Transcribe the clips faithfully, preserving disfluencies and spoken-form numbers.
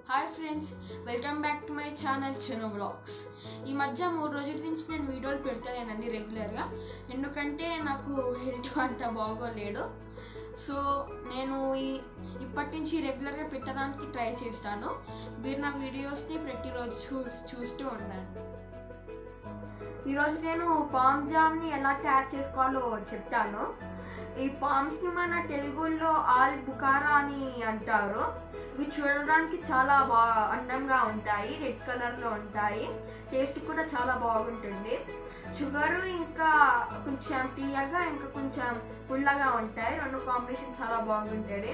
Hi friends, welcome back to my channel Chinu vlogs. ఈ మధ్య మూడు రోజుల నుంచి నేను వీడియోలు పెడతానేనండి రెగ్యులర్గా. ఎందుకంటే నాకు హెల్త్ అంత బాగోలేడు. సో నేను ఈ ఇప్పటి నుంచి రెగ్యులర్గా పెట్టడానికి ట్రై చేస్తాను. మీరు నా వీడియోస్ని ప్రతిరోజు చూ చూస్తూ ఉండండి. ఈరోజు నేను పామ్ జామ్ని ఎలా తయారు చేసుకోవాలో చెప్తాను. ఈ పామ్స్ని మన తెలుగులో ఆల్ బుకారా అని అంటారు. ఇవి చూడడానికి చాలా బాగా అందంగా ఉంటాయి, రెడ్ కలర్లో ఉంటాయి. టేస్ట్ కూడా చాలా బాగుంటుంది. షుగరు ఇంకా కొంచెం తీయగా ఇంకా కొంచెం పుల్లగా ఉంటాయి. రెండు కాంబినేషన్ చాలా బాగుంటుంది.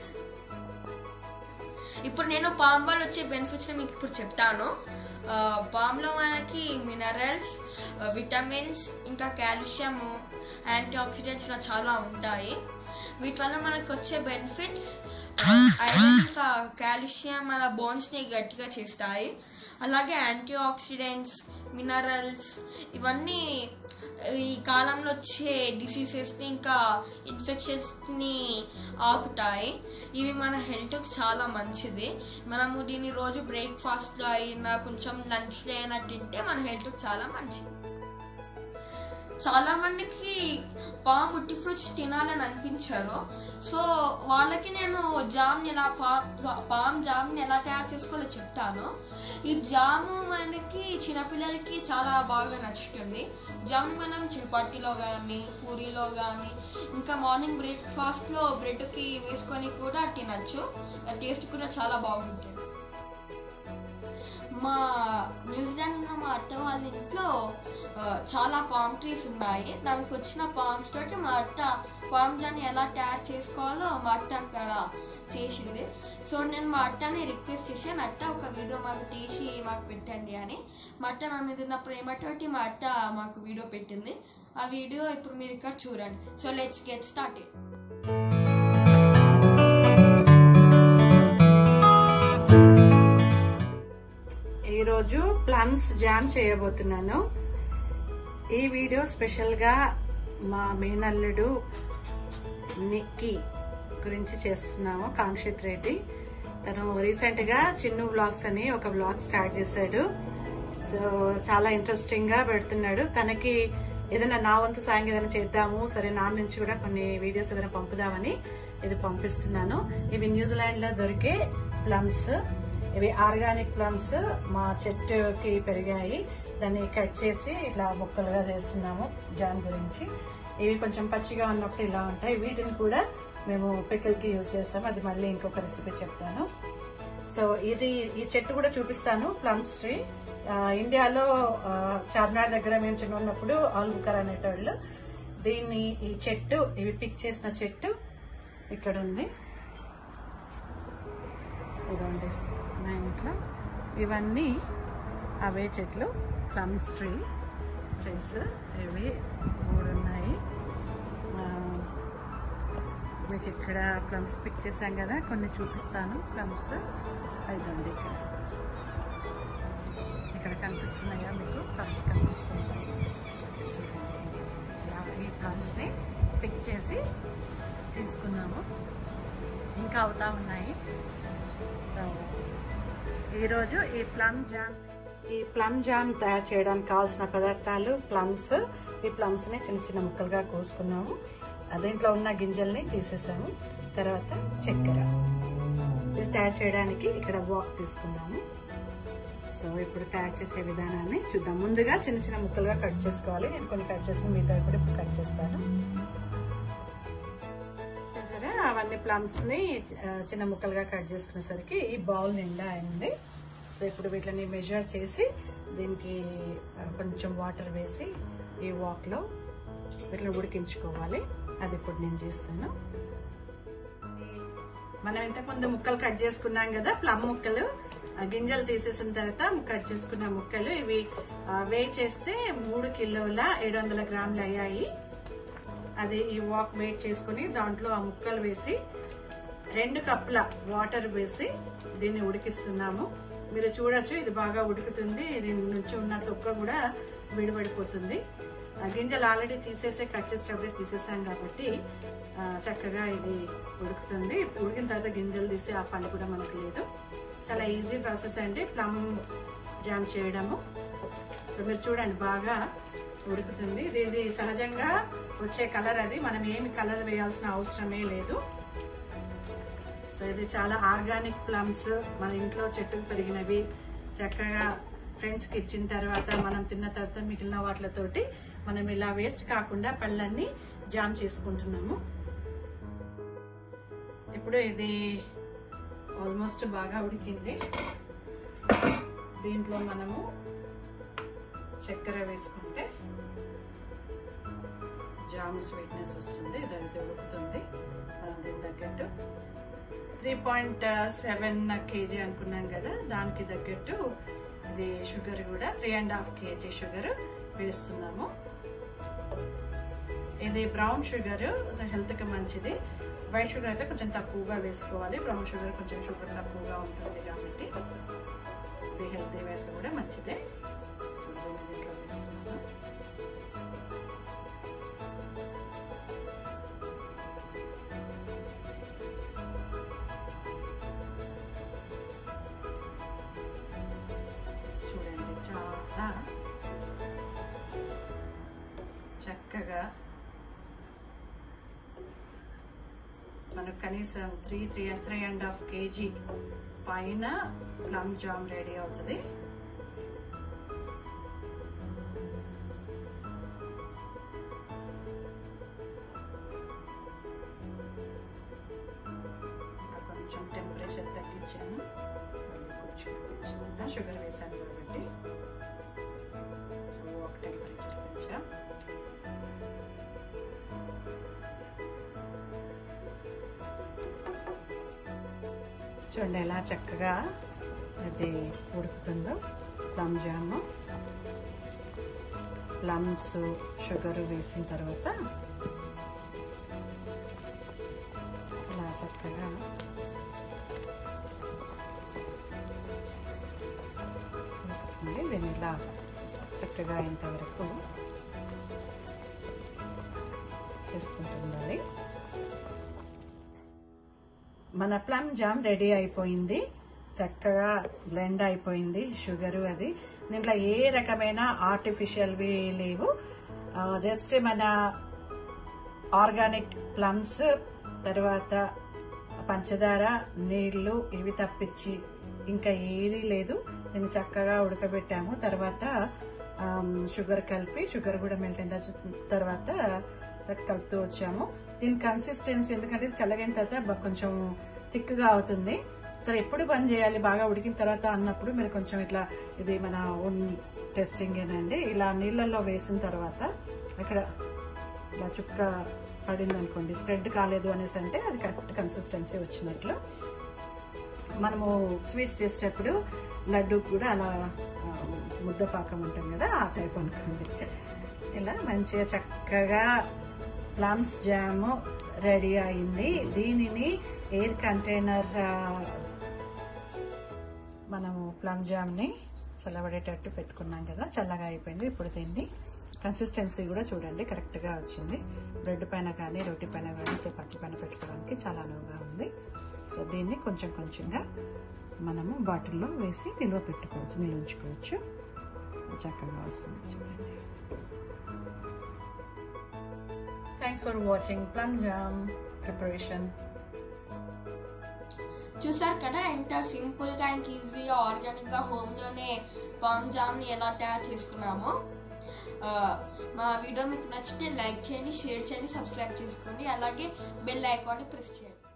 ఇప్పుడు నేను పామ్ వల్ల వచ్చే బెనిఫిట్స్ మీకు ఇప్పుడు చెప్తాను. పామ్లో మనకి మినరల్స్, విటమిన్స్, ఇంకా కాల్షియము, యాంటీ ఆక్సిడెంట్స్ చాలా ఉంటాయి. వీటి వల్ల మనకు వచ్చే బెనిఫిట్స్ ఐరన్, ఇంకా కాల్షియం మన బోన్స్ని గట్టిగా చేస్తాయి. అలాగే యాంటీ ఆక్సిడెంట్స్, మినరల్స్ ఇవన్నీ ఈ కాలంలో వచ్చే డిసీజెస్ని ఇంకా ఇన్ఫెక్షన్స్ని ఆపుతాయి. ఇవి మన హెల్త్కి చాలా మంచిది. మనము దీన్ని రోజు బ్రేక్ఫాస్ట్లో అయినా కొంచెం లంచ్లో అయినా తింటే మన హెల్త్కి చాలా మంచిది. చాలామందికి పామ్ ఉట్టి ఫ్రూట్స్ తినాలని అనిపించారు. సో వాళ్ళకి నేను జామ్ని ఎలా పా పామ్ జామ్ని ఎలా తయారు చేసుకోవాలో చెప్తాను. ఈ జాము మనకి చిన్నపిల్లలకి చాలా బాగా నచ్చుతుంది. జామ్ మనం చపాతీలో కానీ, పూరీలో కానీ, ఇంకా మార్నింగ్ బ్రేక్ఫాస్ట్లో బ్రెడ్కి వేసుకొని కూడా తినచ్చు. టేస్ట్ కూడా చాలా బాగుంటుంది. మా న్యూజిలాండ్ మా అత్త వాళ్ళ ఇంట్లో చాలా పామ్ ట్రీస్ ఉన్నాయి. దానికి వచ్చిన పామ్స్ తోటి మా అత్త పామ్ జామ్ని ఎలా తయారు చేసుకోవాలో మా అత్త అక్కడ చేసింది. సో నేను మా అట్టని రిక్వెస్ట్ చేశాను, అట్ట ఒక వీడియో మాకు తీసి మాకు పెట్టండి అని. మా అత్త నా మీద ఉన్న ప్రేమతోటి మా అత్త మాకు వీడియో పెట్టింది. ఆ వీడియో ఇప్పుడు మీరు ఇక్కడ చూడండి. So let's get started. ఈరోజు ప్లమ్స్ జామ్ చేయబోతున్నాను. ఈ వీడియో స్పెషల్గా మా మేనల్లుడు నిక్కీ గురించి చేస్తున్నాము. కాంక్షిత్ రెడ్డి తను రీసెంట్గా చిన్ను వ్లాగ్స్ అని ఒక వ్లాగ్ స్టార్ట్ చేశాడు. సో చాలా ఇంట్రెస్టింగ్గా పెడుతున్నాడు. తనకి ఏదైనా నా వంతు సాయం ఏదైనా చేద్దాము, సరే నా నుంచి కూడా కొన్ని వీడియోస్ ఏదైనా పంపుదామని ఇది పంపిస్తున్నాను. ఇవి న్యూజిలాండ్లో దొరికే ప్లమ్స్. ఇవి ఆర్గానిక్ ప్లమ్స్ మా చెట్టుకి పెరిగాయి. దాన్ని కట్ చేసి ఇట్లా ముక్కలుగా చేస్తున్నాము జామ్ గురించి. ఇవి కొంచెం పచ్చిగా ఉన్నప్పుడు ఇలా ఉంటాయి. వీటిని కూడా మేము పికిల్కి యూజ్ చేస్తాము. అది మళ్ళీ ఇంకొక రెసిపీ చెప్తాను. సో ఇది ఈ చెట్టు కూడా చూపిస్తాను. ప్లమ్స్ ట్రీ ఇండియాలో చార్మినార్ దగ్గర మేము చిన్న ఉన్నప్పుడు ఆల్ బుకారా అనేటోళ్ళు. దీన్ని ఈ చెట్టు ఇవి పిక్ చేసిన చెట్టు ఇక్కడ ఉంది. ఇదండి మా ఇంట్లో ఇవన్నీ అవే చెట్లు. ప్లమ్స్ ట్రీ ట్రీస్ ఇవి మూడు ఉన్నాయి. మీకు ఇక్కడ ప్లమ్స్ పిక్ చేశాం కదా, కొన్ని చూపిస్తాను. ప్లమ్స్ ఇదండి ఇక్కడ ఇక్కడ కనిపిస్తున్నాయా మీకు? ప్లమ్స్ కనిపిస్తున్నాయి చూడండి. ఈ ప్లమ్స్ని పిక్ చేసి తీసుకున్నాము. ఇంకా అవుతా ఉన్నాయి. సో ఈరోజు ఈ ప్లమ్ జామ్ ఈ ప్లమ్ జామ్ తయారు చేయడానికి కావాల్సిన పదార్థాలు ప్లమ్స్. ఈ ప్లమ్స్ని చిన్న చిన్న ముక్కలుగా కోసుకున్నాము. దీంట్లో ఉన్న గింజల్ని తీసేసాము. తర్వాత చక్కెర. ఇది తయారు చేయడానికి ఇక్కడ వాక్ తీసుకున్నాము. సో ఇప్పుడు తయారు చేసే విధానాన్ని చూద్దాం. ముందుగా చిన్న చిన్న ముక్కలుగా కట్ చేసుకోవాలి. నేను కొన్ని కట్ చేసిన మిగతా కూడా ఇప్పుడు కట్ చేస్తాను. చూసారా, అవన్నీ ప్లమ్స్ని చిన్న ముక్కలుగా కట్ చేసుకునేసరికి ఈ బౌల్ నిండా అయింది. సో ఇప్పుడు వీటిని మెజర్ చేసి దీనికి కొంచెం వాటర్ వేసి ఈ వాక్లో వీటిని ఉడికించుకోవాలి. అది ఇప్పుడు నేను చేస్తాను. మనం ఇంతకుముందు ముక్కలు కట్ చేసుకున్నాం కదా, ప్లమ్ ముక్కలు. గింజలు తీసేసిన తర్వాత కట్ చేసుకున్న ముక్కలు ఇవి వేయి చేస్తే మూడు కిలోల ఏడు వందల గ్రాములు అయ్యాయి. అది ఈ వాక్ వెయిట్ చేసుకుని దాంట్లో ఆ ముక్కలు వేసి రెండు కప్పుల వాటర్ వేసి దీన్ని ఉడికిస్తున్నాము. మీరు చూడొచ్చు, ఇది బాగా ఉడుకుతుంది. దీని నుంచి ఉన్న తొక్క కూడా విడిపడిపోతుంది. గింజలు ఆల్రెడీ తీసేసే కట్ చేసేటప్పుడే తీసేసాం కాబట్టి చక్కగా ఇది ఉడుకుతుంది. ఉడికిన తర్వాత గింజలు తీసి ఆ పని కూడా మనకు లేదు. చాలా ఈజీ ప్రాసెస్ అండి ప్లమ్ జామ్ చేయడము. సో మీరు చూడండి బాగా ఉడుకుతుంది. ఇది ఇది సహజంగా వచ్చే కలర్, అది మనం ఏమి కలర్ వేయాల్సిన అవసరమే లేదు. సో ఇది చాలా ఆర్గానిక్ ప్లమ్స్, మన ఇంట్లో చెట్టుకు పెరిగినవి. చక్కగా ఫ్రెండ్స్కి ఇచ్చిన తర్వాత మనం తిన్న తర్వాత మిగిలిన వాటితోటి మనం ఇలా వేస్ట్ కాకుండా పళ్ళన్నీ జామ్ చేసుకుంటున్నాము. ఇప్పుడు ఇది ఆల్మోస్ట్ బాగా ఉడికింది. దీంట్లో మనము చక్కెర వేసుకుంటే జామ్ స్వీట్నెస్ వస్తుంది. ఇది అయితే ఉడుకుతుంది. మనం దీని తగ్గట్టు త్రీ పాయింట్ సెవెన్ కేజీ అనుకున్నాం కదా, దానికి తగ్గట్టు ఇది షుగర్ కూడా three and half KG sugar వేస్తున్నాము. ఇది బ్రౌన్ షుగర్, హెల్త్కి మంచిది. వైట్ షుగర్ అయితే కొంచెం తక్కువగా వేసుకోవాలి. బ్రౌన్ షుగర్ కొంచెం షుగర్ తక్కువగా ఉంటుంది కాబట్టి ఇది హెల్తీ వేస్ కూడా మంచిదే. సో దీన్ని దీంట్లో వేస్తున్నాము. చూడండి చాలా చక్కగా మనకు కనీసం three three three and half KG పైన ప్లమ్ జామ్ రెడీ అవుతుంది. కొంచెం టెంపరేచర్ తగ్గించాను, కొంచెం షుగర్ వేసాను కాబట్టి సో ఒక టెంపరేచర్ పెంచా. చూడండి ఎలా చక్కగా అది ఉడుకుతుందో ప్లమ్ జామ్. ప్లమ్స్ షుగర్ వేసిన తర్వాత ఇలా చక్కగా ఉడుకుతుంది. దీన్ని ఇలా చక్కగా ఇంతవరకు చేసుకుంటుంది. మన ప్లమ్ జామ్ రెడీ అయిపోయింది. చక్కగా బ్లెండ్ అయిపోయింది షుగరు. అది దీంట్లో ఏ రకమైన ఆర్టిఫిషియల్వి లేవు. జస్ట్ మన ఆర్గానిక్ ప్లమ్స్, తర్వాత పంచదార, నీళ్లు ఇవి తప్పించి ఇంకా ఏది లేదు. దీన్ని చక్కగా ఉడకబెట్టాము. తర్వాత షుగర్ కలిపి, షుగర్ కూడా మెల్ట్ అయిన తర్వాత చక్కగా కలుపుతూ వచ్చాము. దీని కన్సిస్టెన్సీ ఎందుకంటే చల్లగైన తర్వాత కొంచెం థిక్గా అవుతుంది. సరే ఎప్పుడు బంద్ చేయాలి బాగా ఉడికిన తర్వాత అన్నప్పుడు మీరు కొంచెం ఇట్లా, ఇది మన ఓన్ టెస్టింగ్ ఏనండి, ఇలా నీళ్ళల్లో వేసిన తర్వాత అక్కడ ఇలా చుక్క పడింది అనుకోండి, స్ప్రెడ్ కాలేదు అనేసి అంటే అది కరెక్ట్ కన్సిస్టెన్సీ వచ్చినట్లు. మనము స్వీట్స్ చేసేటప్పుడు లడ్డూకి కూడా అలా ముద్ద పాకం ఉంటాం కదా, ఆ టైప్ అనుకోండి. ఇలా మంచిగా చక్కగా ప్లమ్స్ జామ్ రెడీ అయింది. దీనిని ఎయిర్ కంటైనర్, మనము ప్లమ్ జామ్ని చల్లబడేటట్టు పెట్టుకున్నాం కదా, చల్లగా అయిపోయింది. ఇప్పుడు దీన్ని కన్సిస్టెన్సీ కూడా చూడండి కరెక్ట్గా వచ్చింది. బ్రెడ్ పైన కానీ, రోటీ పైన కానీ, చపాతీ పైన పెట్టుకోవడానికి చాలా అనువుగా ఉంది. సో దీన్ని కొంచెం కొంచెంగా మనము బాటిల్లో వేసి నిల్వ పెట్టుకోవచ్చు, నిల్వ ఉంచుకోవచ్చు. సో చక్కగా వస్తుంది చూడండి. Thanks for watching plum jam preparation. చూసారు కదా ఎంత సింపుల్గా ఇంకా ఈజీగా ఆర్గానిక్గా హోమ్లోనే ప్లమ్ జామ్ని ఎలా తయారు చేసుకున్నామో. మా వీడియో మీకు నచ్చితే లైక్ చేయండి, షేర్ చేయండి, సబ్స్క్రైబ్ చేసుకోండి, అలాగే బెల్ ఐకాన్ని ప్రెస్ చేయండి.